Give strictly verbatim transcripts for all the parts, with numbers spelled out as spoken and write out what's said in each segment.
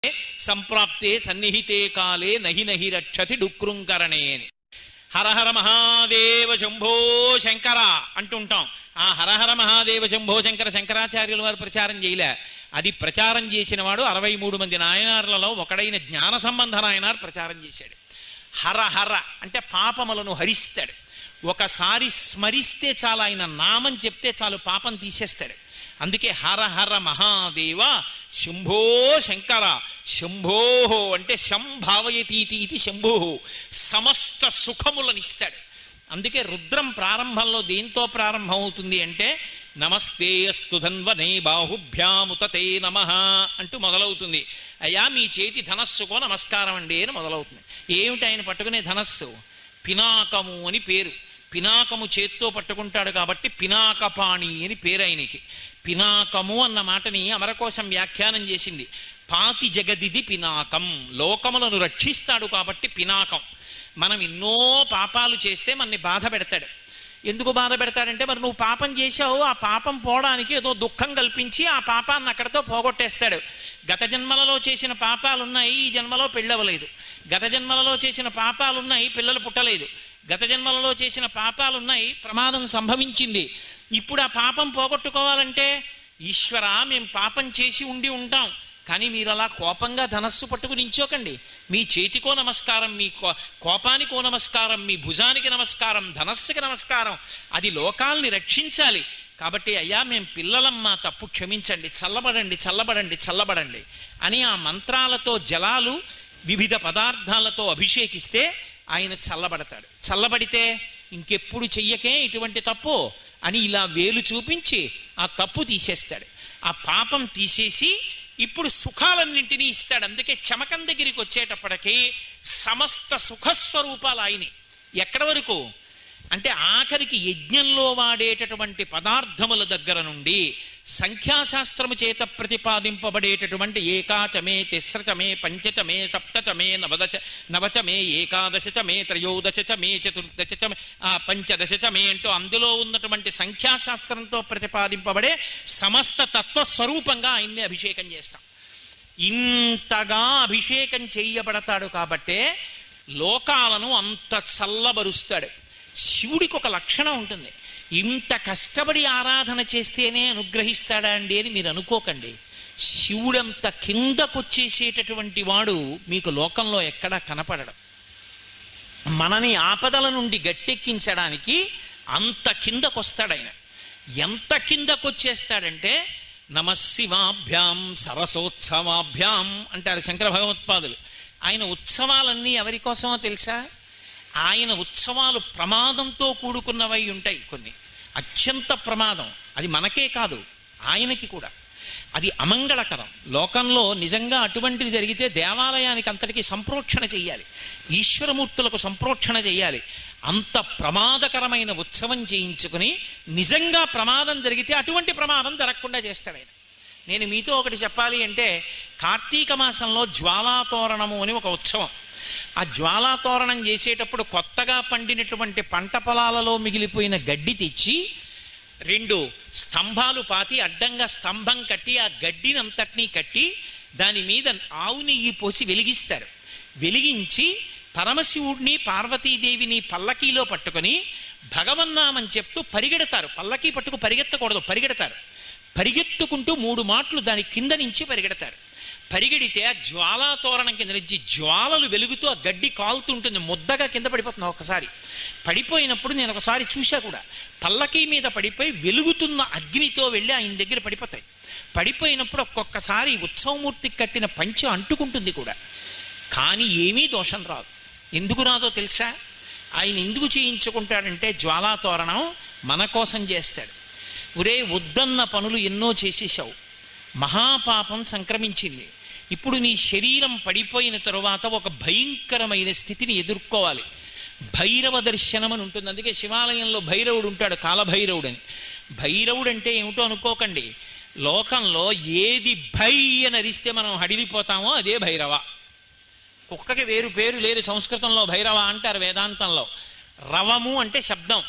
సంప్రాప్తే సన్నిహితే కాలే నహి నహి రక్షతి డుక్రుంకరణే అని. హరహర మహాదేవ శంభో శంకర అంటుంటాం. ఆ హరహర మహాదేవ శంభో శంకర శంకరాచార్యుల వారు ప్రచారం చేయలే. అది ప్రచారం చేసిన వాడు అరవై మూడు మంది నాయనార్లలో ఒకడైన జ్ఞాన సంబంధ నాయనార్ ప్రచారం చేశాడు. హర హర అంటే పాపములను హరిస్తాడు. ఒకసారి స్మరిస్తే చాలు, ఆయన నామం చెప్తే చాలు పాపం తీసేస్తాడు. అందుకే హర హర మహాదేవ శంభో శంకర. శంభో అంటే శంభావయతీతి ఇది శంభో, సమస్త సుఖములనిస్తాడు. అందుకే రుద్రం ప్రారంభంలో దేంతో ప్రారంభం అవుతుంది అంటే నమస్తే అస్తు ధన్వనే బాహుభ్యాముతతే నమః అంటూ మొదలవుతుంది. అయ్యా మీ చేతి ధనస్సుకో నమస్కారం అండి అని మొదలవుతుంది. ఏమిటి ఆయన పట్టుకునే ధనస్సు? పినాకము అని పేరు. పినాకము చేత్తో పట్టుకుంటాడు కాబట్టి పినాకపాణి అని పేరు ఆయనకి. పినాకము అన్న మాటని అమరకోశం వ్యాఖ్యానం చేసింది. పాతి జగదిది పినాకం, లోకములను రక్షిస్తాడు కాబట్టి పినాకం. మనం ఎన్నో పాపాలు చేస్తే మనని బాధ పెడతాడు. ఎందుకు బాధ పెడతాడంటే మరి నువ్వు పాపం చేశావు, ఆ పాపం పోవడానికి ఏదో దుఃఖం కల్పించి ఆ పాపాన్ని అక్కడితో పోగొట్టేస్తాడు. గత జన్మలలో చేసిన పాపాలు ఉన్నాయి, ఈ జన్మలో పెళ్ళవలేదు. గత జన్మలలో చేసిన పాపాలు ఉన్నాయి, పిల్లలు పుట్టలేదు. గత జన్మలలో చేసిన పాపాలు ఉన్నాయి, ప్రమాదం సంభవించింది. ఇప్పుడు ఆ పాపం పోగొట్టుకోవాలంటే ఈశ్వర మేము పాపం చేసి ఉండి ఉంటాం, కానీ మీరు అలా కోపంగా ధనస్సు పట్టుకుని నించోకండి. మీ చేతికో నమస్కారం, మీ కో కోపానికో నమస్కారం, మీ భుజానికి నమస్కారం, ధనస్సుకి నమస్కారం. అది లోకాల్ని రక్షించాలి కాబట్టి అయ్యా మేము పిల్లలం, మా తప్పు క్షమించండి, చల్లబడండి చల్లబడండి చల్లబడండి అని ఆ మంత్రాలతో జలాలు వివిధ పదార్థాలతో అభిషేకిస్తే ఆయన చల్లబడతాడు. చల్లబడితే ఇంకెప్పుడు చెయ్యకే ఇటువంటి తప్పు అని ఇలా వేలు చూపించి ఆ తప్పు తీసేస్తాడు. ఆ పాపం తీసేసి ఇప్పుడు సుఖాలన్నింటినీ ఇస్తాడు. అందుకే చమకం దగ్గరికి వచ్చేటప్పటికీ సమస్త సుఖస్వరూపాలు ఆయనే. ఎక్కడి వరకు అంటే ఆఖరికి యజ్ఞంలో వాడేటటువంటి పదార్థముల దగ్గర నుండి సంఖ్యాశాస్త్రము చేత ప్రతిపాదింపబడేటటువంటి ఏకాచమే తిస్రచమే పంచచమే సప్తచమే నవదశ నవచమే ఏకాదశచమే త్రయోదశచమే చతుర్దశచమే ఆ పంచదశచమే అంటూ అందులో ఉన్నటువంటి సంఖ్యాశాస్త్రంతో ప్రతిపాదింపబడే సమస్త తత్వస్వరూపంగా ఆయన్ని అభిషేకం చేస్తాం. ఇంతగా అభిషేకం చేయబడతాడు కాబట్టే లోకాలను అంత చల్లబరుస్తాడు. శివుడికి ఒక లక్షణం ఉంటుంది, ఇంత కష్టపడి ఆరాధన చేస్తేనే అనుగ్రహిస్తాడా అండి అని మీరు అనుకోకండి. శివుడంత కిందకొచ్చేసేటటువంటి వాడు మీకు లోకంలో ఎక్కడా కనపడడం. మనని ఆపదల నుండి గట్టెక్కించడానికి అంత కిందకొస్తాడు ఆయన. ఎంత కిందకొచ్చేస్తాడంటే నమశివాభ్యాం సరసోత్సవాభ్యాం అంటారు శంకర భగవత్పాదులు. ఆయన ఉత్సవాలన్నీ ఎవరి కోసమో తెలుసా? ఆయన ఉత్సవాలు ప్రమాదంతో కూడుకున్నవై ఉంటాయి. కొన్ని అత్యంత ప్రమాదం, అది మనకే కాదు ఆయనకి కూడా. అది అమంగళకరం. లోకంలో నిజంగా అటువంటిది జరిగితే దేవాలయానికి అంతటికీ సంప్రోక్షణ చెయ్యాలి, ఈశ్వరమూర్తులకు సంప్రోక్షణ చెయ్యాలి. అంత ప్రమాదకరమైన ఉత్సవం చేయించుకుని నిజంగా ప్రమాదం జరిగితే అటువంటి ప్రమాదం జరగకుండా చేస్తాడు ఆయన. నేను మీతో ఒకటి చెప్పాలి అంటే కార్తీక మాసంలో జ్వాలాతోరణము అని ఒక ఉత్సవం. ఆ జ్వాలాతోరణం చేసేటప్పుడు కొత్తగా పండినటువంటి పంట పొలాలలో మిగిలిపోయిన గడ్డి తెచ్చి రెండు స్తంభాలు పాతి అడ్డంగా స్తంభం కట్టి ఆ గడ్డినంతటినీ కట్టి దాని మీద ఆవు నెయ్యి పోసి వెలిగిస్తారు. వెలిగించి పరమశివుడిని పార్వతీదేవిని పల్లకీలో పట్టుకొని భగవన్నామని చెప్తూ పరిగెడతారు. పల్లకీ పట్టుకు పరిగెత్తకూడదు, పరిగెడతారు. పరిగెత్తుకుంటూ మూడు మాటలు దాని కింద నుంచి పరిగెడతారు. పరిగెడితే ఆ జ్వాలాతోరణం కింద నుంచి జ్వాలలు వెలుగుతూ ఆ గడ్డి కాలుతుంటుంది, ముద్దగా కింద పడిపోతుంది. ఒకసారి పడిపోయినప్పుడు నేను ఒకసారి చూశా కూడా, పల్లకీ మీద పడిపోయి వెలుగుతున్న అగ్నితో వెళ్ళి ఆయన దగ్గర పడిపోతాయి. పడిపోయినప్పుడు ఒక్కొక్కసారి ఉత్సవమూర్తికి కట్టిన పంచె అంటుకుంటుంది కూడా, కానీ ఏమీ దోషం రాదు. ఎందుకు రాదో తెలుసా? ఆయన ఎందుకు చేయించుకుంటాడంటే జ్వాలాతోరణం మన కోసం చేస్తాడు. ఒరే వద్దన్న పనులు ఎన్నో చేసేసావు, మహాపాపం సంక్రమించింది, ఇప్పుడు నీ శరీరం పడిపోయిన తరువాత ఒక భయంకరమైన స్థితిని ఎదుర్కోవాలి. భైరవ దర్శనం అని ఉంటుంది. అందుకే శివాలయంలో భైరవుడు ఉంటాడు, కాలభైరవుడు అని. భైరవుడు అంటే ఏమిటో అనుకోకండి, లోకంలో ఏది భై అని అరిస్తే మనం హడిలిపోతామో అదే భైరవ. కుక్కకి వేరు పేరు లేదు సంస్కృతంలో, భైరవ అంటారు వేదాంతంలో. రవము అంటే శబ్దం,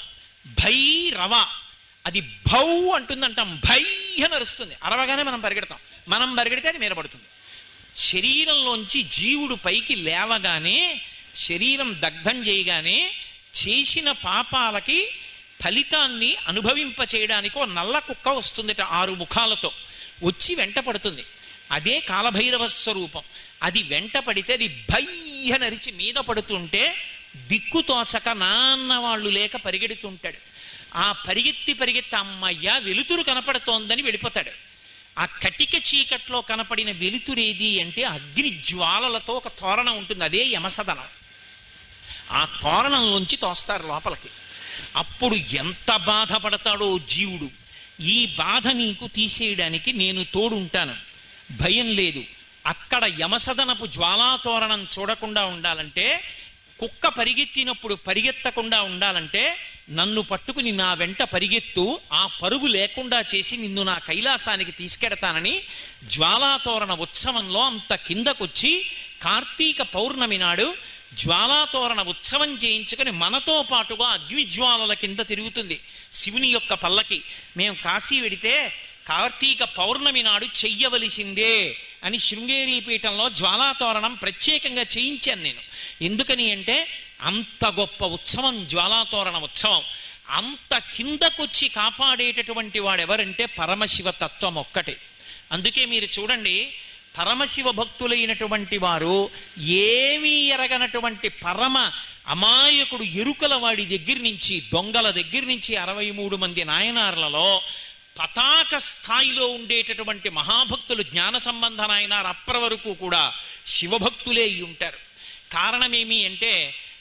భైరవ అది భౌ అంటుందంటాం, భై అని అరుస్తుంది. అరవగానే మనం పరిగెడతాం, మనం పరిగెడితే అది మీద పడుతుంది. శరీరంలోంచి జీవుడు పైకి లేవగానే, శరీరం దగ్ధం చేయగానే చేసిన పాపాలకి ఫలితాన్ని అనుభవింపచేయడానికి ఓ నల్ల కుక్క వస్తుందట ఆరు ముఖాలతో, వచ్చి వెంట పడుతుంది. అదే కాలభైరవ స్వరూపం. అది వెంట పడితే అది భయ్య నరిచి మీద పడుతుంటే దిక్కుతోచక నాన్న వాళ్ళు లేక పరిగెడుతుంటాడు. ఆ పరిగెత్తి పరిగెత్తి అమ్మయ్య వెలుతురు కనపడుతోందని వెళ్ళిపోతాడు. ఆ కటిక చీకట్లో కనపడిన వెలుతురేది అంటే అగ్ని జ్వాలలతో ఒక తోరణం ఉంటుంది, అదే యమసదనం. ఆ తోరణంలోంచి తోస్తారు లోపలికి. అప్పుడు ఎంత బాధపడతాడో జీవుడు. ఈ బాధ నీకు తీసేయడానికి నేను తోడుంటాను, భయం లేదు. అక్కడ యమసదనపు జ్వాలాతోరణం చూడకుండా ఉండాలంటే, కుక్క పరిగెత్తినప్పుడు పరిగెత్తకుండా ఉండాలంటే నన్ను పట్టుకుని నా వెంట పరిగెత్తు, ఆ పరుగు లేకుండా చేసి నిన్ను నా కైలాసానికి తీసుకెడతానని జ్వాలాతోరణ ఉత్సవంలో అంత కిందకొచ్చి కార్తీక పౌర్ణమి నాడు జ్వాలాతోరణ ఉత్సవం చేయించుకొని మనతో పాటుగా అగ్నిజ్వాలల కింద తిరుగుతుంది శివుని యొక్క పల్లకి. మేము కాశీ వెడితే కార్తీక పౌర్ణమి నాడు చెయ్యవలసిందే అని శృంగేరి పీఠంలో జ్వాలాతోరణం ప్రత్యేకంగా చేయించాను నేను. ఎందుకని అంటే అంత గొప్ప ఉత్సవం జ్వాలాతోరణ ఉత్సవం. అంత కిందకొచ్చి కాపాడేటటువంటి వాడెవరంటే పరమశివ తత్వం ఒక్కటే. అందుకే మీరు చూడండి, పరమశివ భక్తులైనటువంటి వారు ఏమీ ఎరగనటువంటి పరమ అమాయకుడు ఎరుకల వాడి దగ్గర నుంచి, దొంగల దగ్గర నుంచి అరవై మూడు మంది నాయనార్లలో పతాక స్థాయిలో ఉండేటటువంటి మహాభక్తులు జ్ఞాన సంబంధ నాయనార్ అప్పటి వరకు కూడా శివభక్తులే అయి ఉంటారు. కారణమేమి అంటే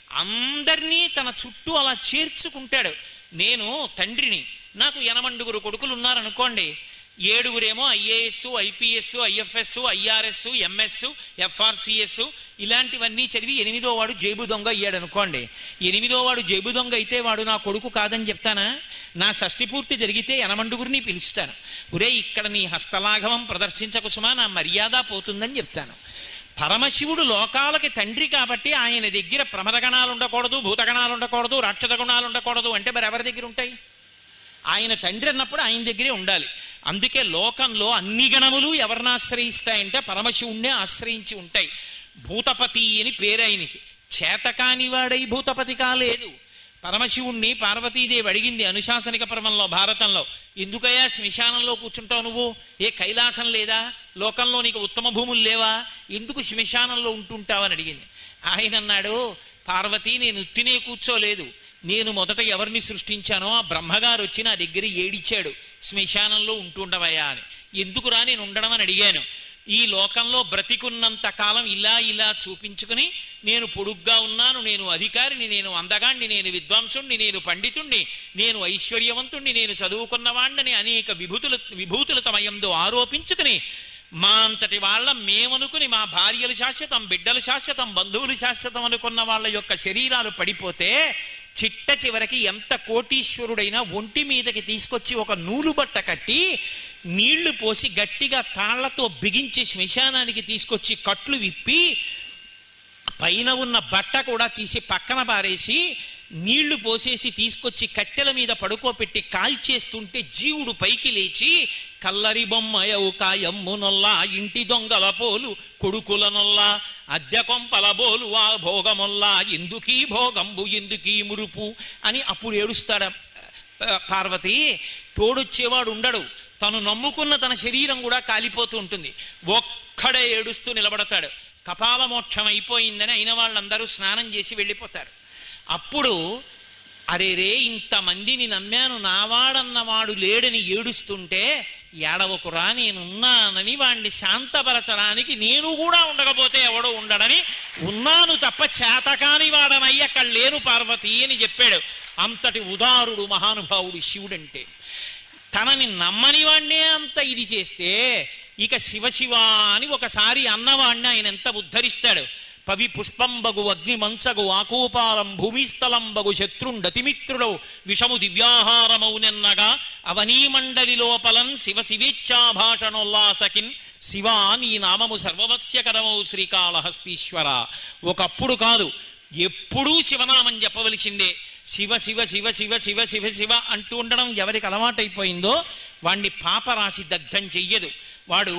అందరినీ తన చుట్టూ అలా చేర్చుకుంటాడు. నేను తండ్రిని, నాకు ఎనమండుగురు కొడుకులు ఉన్నారనుకోండి, ఏడుగురేమో IAS, IPS, IFS, IRS, MS, FRCS ఇలాంటివన్నీ చదివి ఎనిమిదో వాడు జేబు దొంగ అయ్యాడు అనుకోండి. ఎనిమిదో వాడు జేబు దొంగ అయితే వాడు నా కొడుకు కాదని చెప్తానా? నా షష్ఠి పూర్తి జరిగితే ఎనమండుగురిని పిలుస్తాను. ఒరే ఇక్కడ నీ హస్తలాఘవం ప్రదర్శించకుసుమా, నా మర్యాద పోతుందని చెప్తాను. పరమశివుడు లోకాలకి తండ్రి కాబట్టి ఆయన దగ్గర ప్రమదగణాలు ఉండకూడదు, భూతగణాలు ఉండకూడదు, రాక్షస గుణాలు ఉండకూడదు అంటే మరి ఎవరి దగ్గర ఉంటాయి? ఆయన తండ్రి అన్నప్పుడు ఆయన దగ్గరే ఉండాలి. అందుకే లోకంలో అన్ని గణములు ఎవరిని ఆశ్రయిస్తాయంటే పరమశివుణ్ణే ఆశ్రయించి ఉంటాయి. భూతపతి అని పేరు ఆయనకి. చేతకాని వాడై భూతపతి కాలేదు. పరమశివుణ్ణి పార్వతీదేవి అడిగింది అనుశాసనిక పర్వంలో, భారతంలో, ఎందుకయ్యా శ్మశానంలో కూర్చుంటావు నువ్వు? ఏ కైలాసం లేదా? లోకంలో నీకు ఉత్తమ భూములు లేవా? ఎందుకు శ్మశానంలో ఉంటుంటావని అడిగింది. ఆయన అన్నాడు, పార్వతి నేను ఉత్తినే కూర్చోలేదు, నేను మొదట ఎవరిని సృష్టించానో ఆ బ్రహ్మగారు వచ్చి నా దగ్గర ఏడిచాడు, శ్మశానంలో ఉంటుండవయ్యా అని. ఎందుకురా నేను ఉండడం అని అడిగాను. ఈ లోకంలో బ్రతికున్నంత కాలం ఇలా ఇలా చూపించుకుని నేను పొడుగ్గా ఉన్నాను, నేను అధికారిని, నేను అందగాణ్ణి, నేను విద్వాంసుణ్ణి, నేను పండితుణ్ణి, నేను ఐశ్వర్యవంతుణ్ణి, నేను చదువుకున్నవాణ్ణని అనేక విభూతులు విభూతులు తమ యందు ఆరోపించుకుని మా అంతటి వాళ్ళ మేమనుకుని మా భార్యలు శాశ్వతం, బిడ్డలు శాశ్వతం, బంధువులు శాశ్వతం అనుకున్న వాళ్ళ యొక్క శరీరాలు పడిపోతే చిట్ట చివరికి ఎంత కోటీశ్వరుడైనా ఒంటి మీదకి తీసుకొచ్చి ఒక నూలు బట్ట కట్టి నీళ్లు పోసి గట్టిగా తాళ్లతో బిగించి శ్మశానానికి తీసుకొచ్చి కట్లు విప్పి పైన ఉన్న బట్ట కూడా తీసి పక్కన పారేసి నీళ్లు పోసేసి తీసుకొచ్చి కట్టెల మీద పడుకోపెట్టి కాల్చేస్తుంటే జీవుడు పైకి లేచి కల్లరి బొమ్మయవు కాయమ్మునొల్లా ఇంటి దొంగల పోలు కొడుకుల నొల్లా అద్దె కొంపల బోలు ఆ భోగమొల్లా ఎందుకీ భోగంబు ఎందుకీ మురుపు అని అప్పుడు ఏడుస్తాడు. పార్వతి తోడొచ్చేవాడు ఉండడు, తను నమ్ముకున్న తన శరీరం కూడా కాలిపోతూ ఉంటుంది. ఒక్కడే ఏడుస్తూ నిలబడతాడు. కపాల మోక్షం అయిపోయిందని అయిన వాళ్ళందరూ స్నానం చేసి వెళ్ళిపోతారు. అప్పుడు అరే రే ఇంతమందిని నమ్మాను, నావాడన్నవాడు లేడని ఏడుస్తుంటే ఏడవకురా నేనున్నానని వాడిని శాంతపరచడానికి నేను కూడా ఉండకపోతే ఎవడో ఉండడని ఉన్నాను తప్ప చేతకాని వాడనయ్యి అక్కడ లేను పార్వతి అని చెప్పాడు. అంతటి ఉదారుడు మహానుభావుడు శివుడంటే. తనని నమ్మని వాడినే అంత ఇది చేస్తే ఇక శివశివ అని ఒకసారి అన్నవాడిని ఆయన ఎంత ఉద్ధరిస్తాడు. పవి పుష్పంబగు అగ్ని మంచగు ఆకూపాలం భూమిస్థలంబగు శత్రుండతిమిత్రుడౌ విషము దివ్యాహారమౌనెన్నగా అవనీమండలి లోపలన్ శివ శివేచ్ఛాభాషణోల్లాసకిన్ శివా నీ నామము సర్వవస్యకరమౌ శ్రీకాళహస్తీశ్వర. ఒకప్పుడు కాదు ఎప్పుడూ శివనామం చెప్పవలసిందే. శివ శివ శివ శివ శివ శివ శివ అంటూ ఉండడం ఎవరికి అలవాటైపోయిందో వాణ్ణి పాపరాశి దగ్ధం చెయ్యదు. వాడు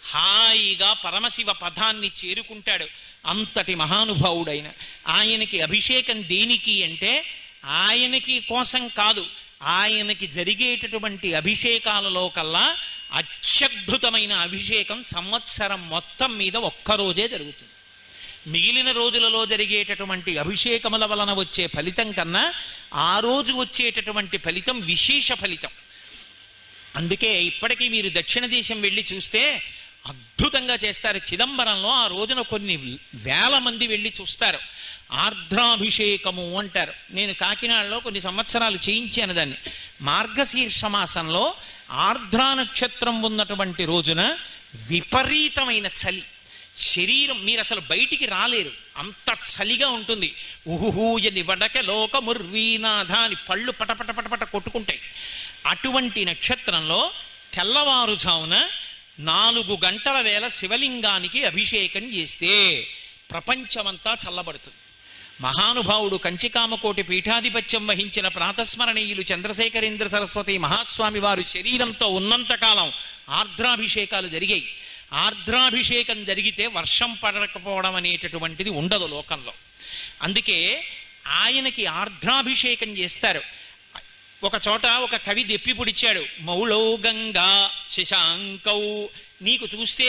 హాయిగా పరమశివ పదాన్ని చేరుకుంటాడు. అంతటి మహానుభావుడైన ఆయనకి అభిషేకం దేనికి అంటే ఆయనకి కోసం కాదు, ఆయనకి జరిగేటటువంటి అభిషేకాలలో కల్లా అత్యద్భుతమైన అభిషేకం సంవత్సరం మొత్తం మీద ఒక్కరోజే జరుగుతుంది. మిగిలిన రోజులలో జరిగేటటువంటి అభిషేకముల వలన వచ్చే ఫలితం కన్నా ఆ రోజు వచ్చేటటువంటి ఫలితం విశేష ఫలితం. అందుకే ఇప్పటికీ మీరు దక్షిణ దేశం వెళ్ళి చూస్తే అద్భుతంగా చేస్తారు. చిదంబరంలో ఆ రోజున కొన్ని వేల మంది వెళ్ళి చూస్తారు. ఆర్ద్రాభిషేకము అంటారు. నేను కాకినాడలో కొన్ని సంవత్సరాలు చేయించాను దాన్ని. మార్గశీర్ష మాసంలో ఆర్ద్రా నక్షత్రం ఉన్నటువంటి రోజున విపరీతమైన చలి, శరీరం మీరు అసలు బయటికి రాలేరు, అంత చలిగా ఉంటుంది. ఉహుహూయని వడక లోకముర్వీనాథ అని పళ్ళు పటపట పటపట కొట్టుకుంటాయి. అటువంటి నక్షత్రంలో తెల్లవారుజామున నాలుగు గంటల వేళ శివలింగానికి అభిషేకం చేస్తే ప్రపంచమంతా చల్లబడుతుంది. మహానుభావుడు కంచికామకోటి పీఠాధిపత్యం వహించిన ప్రాతస్మరణీయులు చంద్రశేఖరేంద్ర సరస్వతి మహాస్వామి వారు శరీరంతో ఉన్నంతకాలం ఆర్ద్రాభిషేకాలు జరిగాయి. ఆర్ద్రాభిషేకం జరిగితే వర్షం పడకపోవడం అనేటటువంటిది ఉండదు లోకంలో. అందుకే ఆయనకి ఆర్ద్రాభిషేకం చేస్తారు. ఒక చోట ఒక కవి దెప్పి పుడిచాడు. మౌళౌ గంగా శశాంకౌ, నీకు చూస్తే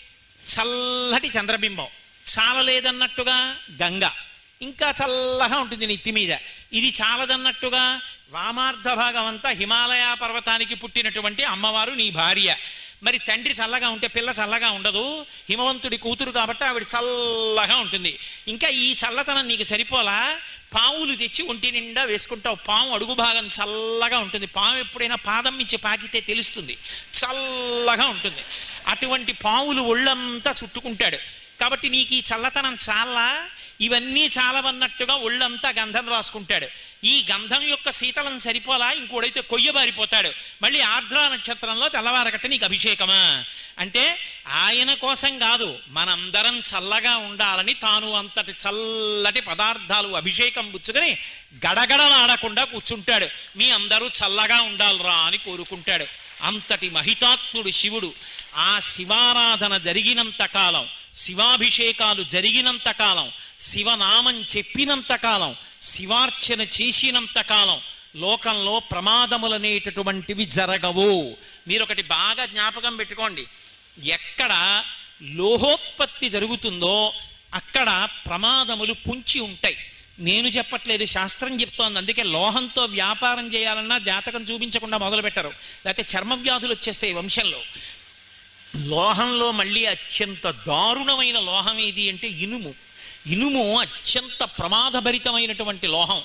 చల్లటి చంద్రబింబం, చాలలేదన్నట్టుగా గంగ ఇంకా చల్లగా ఉంటుంది నెత్తి మీద, ఇది చాలదన్నట్టుగా వామార్ధ భాగం అంతా హిమాలయ పర్వతానికి పుట్టినటువంటి అమ్మవారు నీ భార్య. మరి తండ్రి చల్లగా ఉంటే పిల్ల చల్లగా ఉండదు, హిమవంతుడి కూతురు కాబట్టి ఆవిడ చల్లగా ఉంటుంది. ఇంకా ఈ చల్లతనం నీకు సరిపోలా, పావులు తెచ్చి ఒంటి నిండా వేసుకుంటావు, పాము అడుగు భాగం చల్లగా ఉంటుంది. పాము ఎప్పుడైనా పాదం మించి పాకితే తెలుస్తుంది, చల్లగా ఉంటుంది. అటువంటి పావులు ఒళ్ళంతా చుట్టుకుంటాడు. కాబట్టి నీకు ఈ చల్లతనం చాలా, ఇవన్నీ చాలవన్నట్టుగా ఒళ్ళంతా గంధం రాసుకుంటాడు. ఈ గంధం యొక్క శీతలం సరిపోలా, ఇంకోడైతే కొయ్యబారిపోతాడు. మళ్ళీ ఆర్ద్రా నక్షత్రంలో తెల్లవారకట్ట నీకు అభిషేకమా అంటే ఆయన కోసం కాదు, మనందరం చల్లగా ఉండాలని తాను అంతటి చల్లటి పదార్థాలు అభిషేకం పుచ్చుకొని గడగడలాడకుండా కూర్చుంటాడు. మీ అందరూ చల్లగా ఉండాలిరా అని కోరుకుంటాడు. అంతటి మహితాత్ముడు శివుడు. ఆ శివారాధన జరిగినంత కాలం, శివాభిషేకాలు జరిగినంత కాలం, శివనామం చెప్పినంత కాలం, శివార్చన చేసినంత కాలం లోకంలో ప్రమాదములనేటటువంటివి జరగవు. మీరు ఒకటి బాగా జ్ఞాపకం పెట్టుకోండి, ఎక్కడ లోహోత్పత్తి జరుగుతుందో అక్కడ ప్రమాదములు పుంచి ఉంటాయి. నేను చెప్పట్లేదు, శాస్త్రం చెప్తోంది. అందుకే లోహంతో వ్యాపారం చేయాలన్నా జాతకం చూపించకుండా మొదలు పెట్టరు, లేకపోతే చర్మ వ్యాధులు వచ్చేస్తాయి వంశంలో. లోహంలో మళ్ళీ అత్యంత దారుణమైన లోహం ఏది అంటే ఇనుము. ఇనుము అత్యంత ప్రమాదభరితమైనటువంటి లోహం,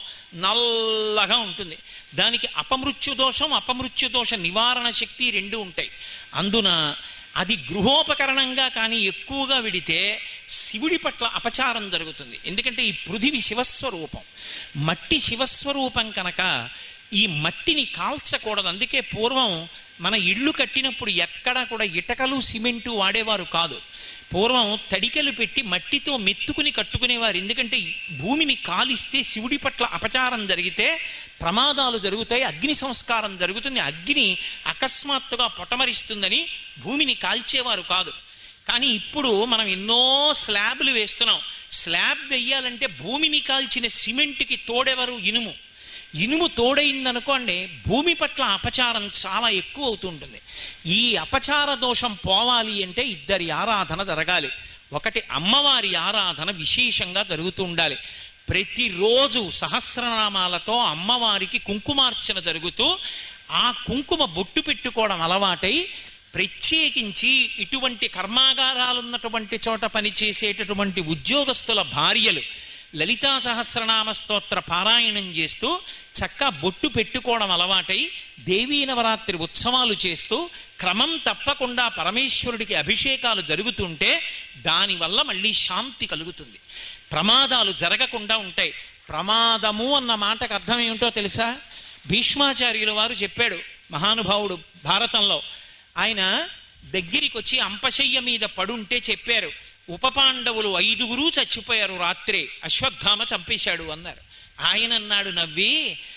నల్లగా ఉంటుంది. దానికి అపమృత్యు దోషం, అపమృత్యు దోష నివారణ శక్తి రెండు ఉంటాయి. అందున అది గృహోపకరణంగా కానీ ఎక్కువగా విడితే శివుడి పట్ల అపచారం జరుగుతుంది. ఎందుకంటే ఈ పృథివి శివస్వరూపం, మట్టి శివస్వరూపం కనుక ఈ మట్టిని కాల్చకూడదు. అందుకే పూర్వం మన ఇళ్ళు కట్టినప్పుడు ఎక్కడా కూడా ఇటకలు సిమెంటు వాడేవారు కాదు. పూర్వం తడికలు పెట్టి మట్టితో మెత్తుకుని కట్టుకునేవారు. ఎందుకంటే భూమిని కాలిస్తే శివుడి పట్ల అపచారం జరిగితే ప్రమాదాలు జరుగుతాయి, అగ్ని సంస్కారం జరుగుతుంది, అగ్ని అకస్మాత్తుగా పొటమరిస్తుందని భూమిని కాల్చేవారు కాదు. కానీ ఇప్పుడు మనం ఎన్నో స్లాబ్లు వేస్తున్నాం. స్లాబ్ వేయాలంటే భూమిని కాల్చిన సిమెంట్కి తోడెవరు? ఇనుము. ఇనుము తోడైందనుకోండి భూమి పట్ల అపచారం చాలా ఎక్కువ అవుతుంటుంది. ఈ అపచార దోషం పోవాలి అంటే ఇద్దరి ఆరాధన జరగాలి. ఒకటి అమ్మవారి ఆరాధన విశేషంగా జరుగుతూ ఉండాలి. ప్రతిరోజు సహస్రనామాలతో అమ్మవారికి కుంకుమార్చన జరుగుతూ ఆ కుంకుమ బొట్టు పెట్టుకోవడం అలవాటై ప్రత్యేకించి ఇటువంటి కర్మాగారాలున్నటువంటి చోట పనిచేసేటటువంటి ఉద్యోగస్తుల భార్యలు లలితా సహస్రనామ స్తోత్ర పారాయణం చేస్తూ చక్కా బొట్టు పెట్టుకోవడం అలవాటై దేవీ నవరాత్రి ఉత్సవాలు చేస్తూ క్రమం తప్పకుండా పరమేశ్వరుడికి అభిషేకాలు జరుగుతుంటే దానివల్ల మళ్ళీ శాంతి కలుగుతుంది, ప్రమాదాలు జరగకుండా ఉంటాయి. ప్రమాదము అన్న మాటకు అర్థం ఏమిటో తెలుసా? భీష్మాచార్యుల వారు చెప్పాడు మహానుభావుడు భారతంలో. ఆయన దగ్గరికి వచ్చి అంపశయ్య మీద పడుంటే చెప్పారు, ఉపపాండవులు ఐదుగురు చచ్చిపోయారు రాత్రే, అశ్వత్థామ చంపేశాడు అన్నారు. ఆయన అన్నాడు నవ్వి,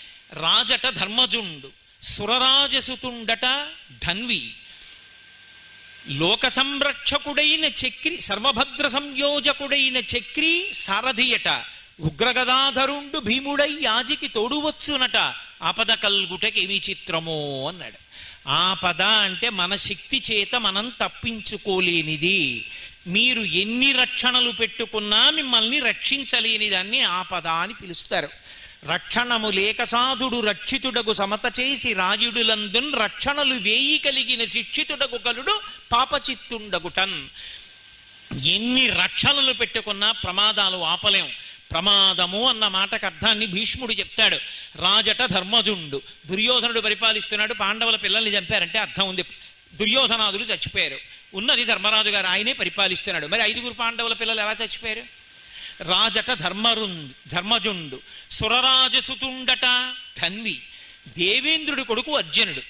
రాజట ధర్మజుండు, సురరాజసుతుండట ధన్వి, లోక సంరక్షకుడైన చక్రి, సర్వభద్ర సంయోజకుడైన చక్రి సారథియట, ఉగ్రగదాధరుండు భీముడై యాజికి తోడువచ్చునట, ఆపద కల్గుటకేమి చిత్రమో అన్నాడు. ఆపద అంటే మన శక్తి చేత మనం తప్పించుకోలేనిది. మీరు ఎన్ని రక్షణలు పెట్టుకున్నా మిమ్మల్ని రక్షించలేని దాన్ని ఆపద అని పిలుస్తారు. రక్షణము లేక సాధుడు రక్షితుడకు సమత చేసి రాయుడులందున్ రక్షణలు వేయి కలిగిన శిక్షితుడకు కలుడు పాపచిత్తుండగుటన్. ఎన్ని రక్షణలు పెట్టుకున్నా ప్రమాదాలు ఆపలేం. ప్రమాదము అన్న మాటకు అర్థాన్ని భీష్ముడు చెప్తాడు. రాజట ధర్మజుండు, దుర్యోధనుడు పరిపాలిస్తున్నాడు, పాండవుల పిల్లల్ని చంపారంటే అర్థం ఉంది, దుర్యోధనాదులు చచ్చిపోయారు. ఉన్నది ధర్మరాజు గారు, ఆయనే పరిపాలిస్తున్నాడు. మరి ఐదుగురు పాండవుల పిల్లలు ఎలా చచ్చిపోయారు? రాజట ధర్మరు ధర్మజుండు, సురరాజసుతుండట ధన్వి, దేవేంద్రుడి కొడుకు అర్జునుడు.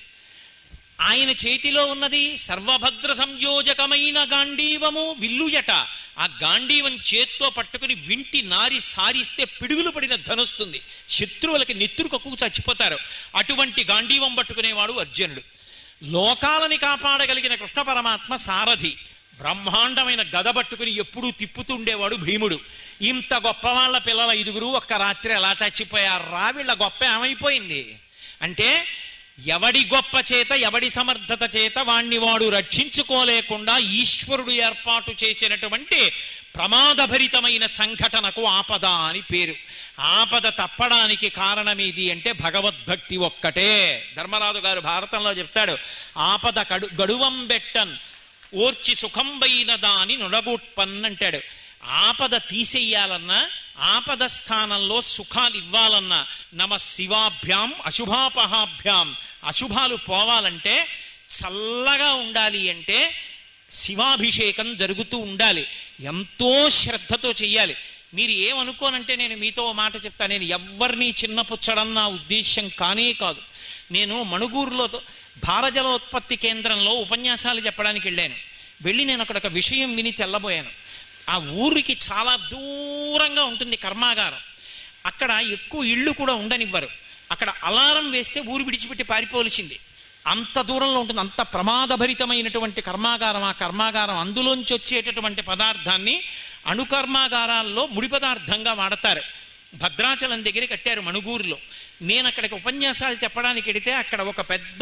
ఆయన చేతిలో ఉన్నది సర్వభద్ర సంయోజకమైన గాంధీవము విల్లుయట. ఆ గాంధీవం చేత్తో పట్టుకుని వింటి నారి సారిస్తే పిడుగులు పడిన ధనుస్తుంది, శత్రువులకి నెత్తురు కక్కుకు చచ్చిపోతారు. అటువంటి గాంధీవం పట్టుకునేవాడు అర్జునుడు. లోకాలని కాపాడగలిగిన కృష్ణ పరమాత్మ సారథి, బ్రహ్మాండమైన గద పట్టుకుని ఎప్పుడూ తిప్పుతుండేవాడు భీముడు. ఇంత గొప్ప వాళ్ళ పిల్లల ఐదుగురు ఒక్క రాత్రి ఎలా చచ్చిపోయారు రా, వీళ్ళ గొప్ప ఏమైపోయింది అంటే, ఎవడి గొప్ప చేత ఎవడి సమర్థత చేత వాణ్ణి వాడు రక్షించుకోలేకుండా ఈశ్వరుడు ఏర్పాటు చేసినటువంటి ప్రమాదభరితమైన సంఘటనకు ఆపద అని పేరు. ఆపద తప్పడానికి కారణమేది అంటే భగవద్భక్తి ఒక్కటే. ధర్మరాజు గారు భారతంలో చెప్తాడు, ఆపద కడు గడువం బెట్టన్ ఓర్చి సుఖంబైన దాని నుడగొట్పన్ అంటాడు. ఆపద తీసేయాలన్నా, ఆపద స్థానంలో సుఖాలు ఇవ్వాలన్నా నమ శివాభ్యాం అశుభాపహాభ్యాం, అశుభాలు పోవాలంటే చల్లగా ఉండాలి అంటే శివాభిషేకం జరుగుతూ ఉండాలి, ఎంతో శ్రద్ధతో చెయ్యాలి. మీరు ఏమనుకోనంటే నేను మీతో మాట చెప్తా, నేను ఎవరిని చిన్నపుచ్చడం నా ఉద్దేశం కానే కాదు. నేను మణుగూరులో భారజలోత్పత్తి కేంద్రంలో ఉపన్యాసాలు చెప్పడానికి వెళ్ళాను. వెళ్ళి నేను అక్కడ ఒక విషయం విని తెల్లబోయాను. ఆ ఊరికి చాలా దూరంగా ఉంటుంది కర్మాగారం. అక్కడ ఎక్కువ ఇళ్ళు కూడా ఉండనివ్వరు. అక్కడ అలారం వేస్తే ఊరు విడిచిపెట్టి పారిపోవలసింది, అంత దూరంలో ఉంటుంది. అంత ప్రమాదభరితమైనటువంటి కర్మాగారం ఆ కర్మాగారం. అందులోంచి వచ్చేటటువంటి పదార్థాన్ని అణుకర్మాగారాల్లో ముడి పదార్థంగా వాడతారు. భద్రాచలం దగ్గర కట్టారు మణుగూరులో. నేను అక్కడికి ఉపన్యాసాలు చెప్పడానికి వెడితే అక్కడ ఒక పెద్ద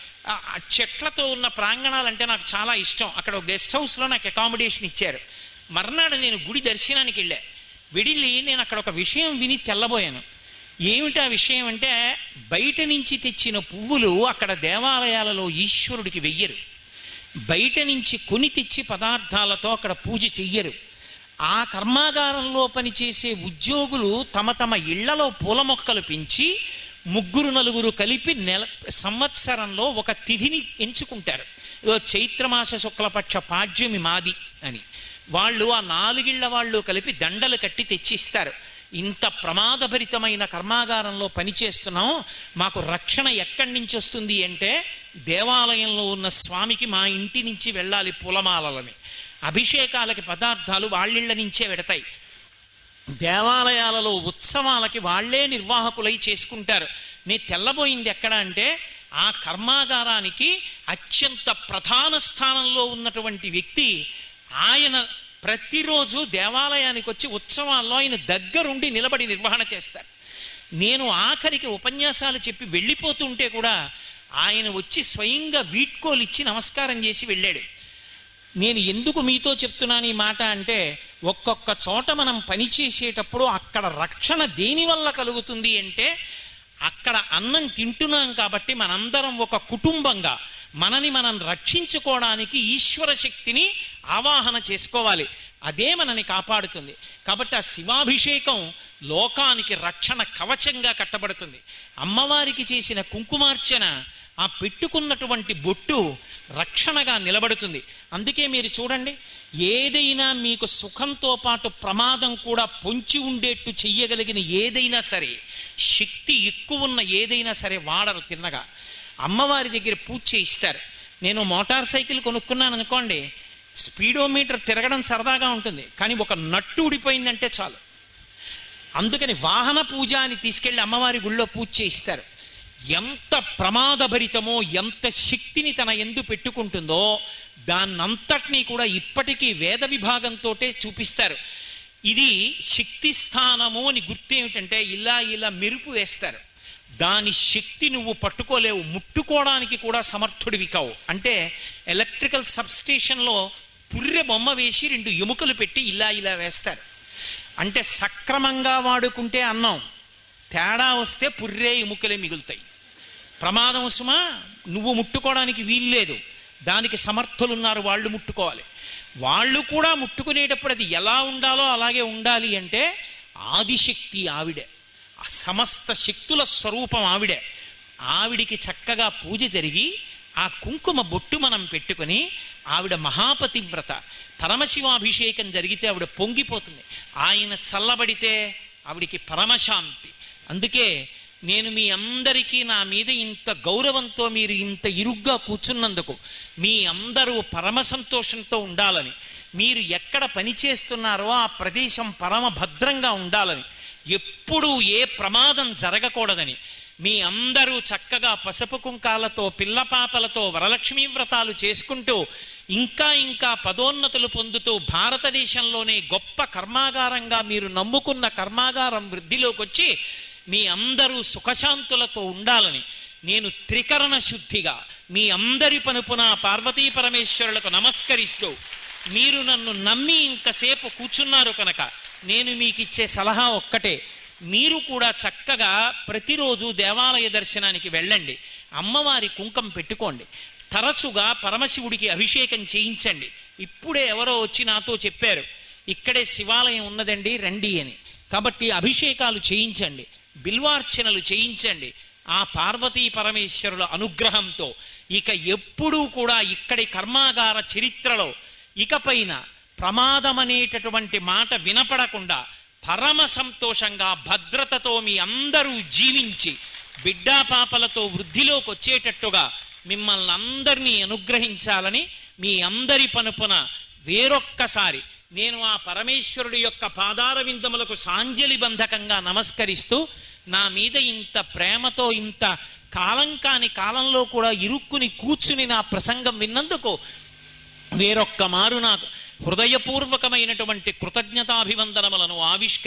చెట్లతో ఉన్న ప్రాంగణాలంటే నాకు చాలా ఇష్టం. అక్కడ ఒక గెస్ట్ హౌస్లో నాకు అకామిడేషన్ ఇచ్చారు. మర్నాడు నేను గుడి దర్శనానికి వెళ్ళా. వెళ్ళి నేను అక్కడ ఒక విషయం విని తెల్లబోయాను. ఏమిటి ఆ విషయం అంటే, బయట నుంచి తెచ్చిన పువ్వులు అక్కడ దేవాలయాలలో ఈశ్వరుడికి వెయ్యరు. బయట నుంచి కొని తెచ్చి పదార్థాలతో అక్కడ పూజ చెయ్యరు. ఆ కర్మాగారంలో పనిచేసే ఉద్యోగులు తమ తమ ఇళ్లలో పూల మొక్కలు పెంచి ముగ్గురు నలుగురు కలిపి నెల సంవత్సరంలో ఒక తిథిని ఎంచుకుంటారు. చైత్రమాస శుక్లపక్ష పాడ్యమి మాది అని వాళ్ళు ఆ నాలుగిళ్ల వాళ్ళు కలిపి దండలు కట్టి తెచ్చిస్తారు. ఇంత ప్రమాదభరితమైన కర్మాగారంలో పనిచేస్తున్నాం, మాకు రక్షణ ఎక్కడి నుంచి వస్తుంది అంటే దేవాలయంలో ఉన్న స్వామికి మా ఇంటి నుంచి వెళ్ళాలి పూలమాలని. అభిషేకాలకి పదార్థాలు వాళ్ళిళ్ళ నుంచే పెడతాయి. దేవాలయాలలో ఉత్సవాలకి వాళ్లే నిర్వాహకులై చేసుకుంటారు. నీ తెల్లబోయింది ఎక్కడ అంటే, ఆ కర్మాగారానికి అత్యంత ప్రధాన స్థానంలో ఉన్నటువంటి వ్యక్తి ఆయన ప్రతిరోజు దేవాలయానికి వచ్చి ఉత్సవాల్లో ఆయన దగ్గరుండి నిలబడి నిర్వహణ చేస్తారు. నేను ఆఖరికి ఉపన్యాసాలు చెప్పి వెళ్ళిపోతుంటే కూడా ఆయన వచ్చి స్వయంగా వీడ్కోలు ఇచ్చి నమస్కారం చేసి వెళ్ళాడు. నేను ఎందుకు మీతో చెప్తున్నాను ఈ మాట అంటే, ఒక్కొక్క చోట మనం పనిచేసేటప్పుడు అక్కడ రక్షణ దేనివల్ల కలుగుతుంది అంటే, అక్కడ అన్నం తింటున్నాం కాబట్టి మనందరం ఒక కుటుంబంగా మనని మనం రక్షించుకోవడానికి ఈశ్వర శక్తిని ఆవాహన చేసుకోవాలి. అదే మనని కాపాడుతుంది. కాబట్టి ఆ శివాభిషేకం లోకానికి రక్షణ కవచంగా కట్టబడుతుంది. అమ్మవారికి చేసిన కుంకుమార్చన, ఆ పెట్టుకున్నటువంటి బొట్టు రక్షణగా నిలబడుతుంది. అందుకే మీరు చూడండి, ఏదైనా మీకు సుఖంతో పాటు ప్రమాదం కూడా పొంచి ఉండేట్టు చెయ్యగలిగిన ఏదైనా సరే, శక్తి ఎక్కువ ఉన్న ఏదైనా సరే వాడరు తిన్నగా. అమ్మవారి దగ్గర పూజ చేయిస్తారు. నేను మోటార్ సైకిల్ కొనుక్కున్నాను అనుకోండి, స్పీడోమీటర్ తిరగడం సరదాగా ఉంటుంది, కానీ ఒక నట్టు ఊడిపోయిందంటే చాలు. అందుకని వాహన పూజ అని తీసుకెళ్ళి అమ్మవారి గుళ్ళో పూజ చేయిస్తారు. ఎంత ప్రమాదభరితమో, ఎంత శక్తిని తన యందు పెట్టుకుంటుందో దాన్నంతటినీ కూడా ఇప్పటికీ వేద విభాగంతో చూపిస్తారు. ఇది శక్తి స్థానము అని గుర్తు ఏమిటంటే ఇలా ఇలా మెరుపు వేస్తారు. దాని శక్తి నువ్వు పట్టుకోలేవు, ముట్టుకోవడానికి కూడా సమర్థుడివి కావు. అంటే ఎలక్ట్రికల్ సబ్స్టేషన్లో పుర్రె బొమ్మ వేసి రెండు ఎముకలు పెట్టి ఇలా ఇలా వేస్తారు. అంటే సక్రమంగా వాడుకుంటే అన్నం, తేడా వస్తే పుర్రే ఎముకలే మిగులుతాయి. ప్రమాదం సుమా, నువ్వు ముట్టుకోవడానికి వీల్లేదు, దానికి సమర్థులున్నారు, వాళ్ళు ముట్టుకోవాలి. వాళ్ళు కూడా ముట్టుకునేటప్పుడు అది ఎలా ఉండాలో అలాగే ఉండాలి. అంటే ఆదిశక్తి ఆవిడే, ఆ సమస్త శక్తుల స్వరూపం ఆవిడే. ఆవిడికి చక్కగా పూజ జరిగి ఆ కుంకుమ బొట్టు మనం పెట్టుకొని, ఆవిడ మహాపతివ్రత, పరమశివాభిషేకం జరిగితే ఆవిడ పొంగిపోతుంది. ఆయన చల్లబడితే ఆవిడికి పరమశాంతి. అందుకే నేను మీ అందరికీ నా మీద ఇంత గౌరవంతో మీరు ఇంత ఇరుగ్గా కూర్చున్నందుకు, మీ అందరూ పరమ సంతోషంతో ఉండాలని, మీరు ఎక్కడ పని చేస్తున్నారో ఆ ప్రదేశం పరమ భద్రంగా ఉండాలని, ఎప్పుడూ ఏ ప్రమాదం జరగకూడదని, మీ అందరూ చక్కగా పసుపు కుంకాలతో పిల్లపాపలతో వరలక్ష్మీ వ్రతాలు చేసుకుంటూ ఇంకా ఇంకా పదోన్నతులు పొందుతూ భారతదేశంలోనే గొప్ప కర్మాగారంగా మీరు నమ్ముకున్న కర్మాగారం వృద్ధిలోకి వచ్చి మీ అందరూ సుఖశాంతులతో ఉండాలని నేను త్రికరణ శుద్ధిగా మీ అందరి పనుపున పార్వతీ పరమేశ్వరులకు నమస్కరిస్తూ, మీరు నన్ను నమ్మి ఇంతసేపు కూర్చున్నారు కనుక నేను మీకు ఇచ్చే సలహా ఒక్కటే. మీరు కూడా చక్కగా ప్రతిరోజు దేవాలయ దర్శనానికి వెళ్ళండి, అమ్మవారి కుంకం పెట్టుకోండి, తరచుగా పరమశివుడికి అభిషేకం చేయించండి. ఇప్పుడే ఎవరో వచ్చి నాతో చెప్పారు, ఇక్కడే శివాలయం ఉన్నదండి రండి అని. కాబట్టి అభిషేకాలు చేయించండి, బిల్వార్చనలు చేయించండి. ఆ పార్వతీ పరమేశ్వరుల అనుగ్రహంతో ఇక ఎప్పుడూ కూడా ఇక్కడి కర్మాగార చరిత్రలో ఇకపైన ప్రమాదం అనేటటువంటి మాట వినపడకుండా పరమ సంతోషంగా భద్రతతో మీ అందరూ జీవించి బిడ్డాపాపలతో వృద్ధిలోకి వచ్చేటట్టుగా మిమ్మల్ని అందరినీ అనుగ్రహించాలని మీ అందరి పనుపున వేరొక్కసారి నేను ఆ పరమేశ్వరుడి యొక్క పాదార విందములకు సాంజలి బంధకంగా నమస్కరిస్తూ, నా మీద ఇంత ప్రేమతో ఇంత కాలం కాని కాలంలో కూడా ఇరుక్కుని కూర్చుని నా ప్రసంగం విన్నందుకు వేరొక్క మారు నాకు హృదయపూర్వకమైనటువంటి కృతజ్ఞతాభివందనములను ఆవిష్కరి